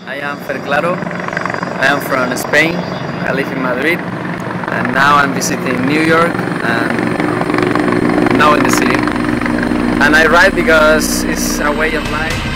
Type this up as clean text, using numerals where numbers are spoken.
I am Fer Claro. I am from Spain. I live in Madrid, and now I'm visiting New York and now in the city. And I ride because it's a way of life.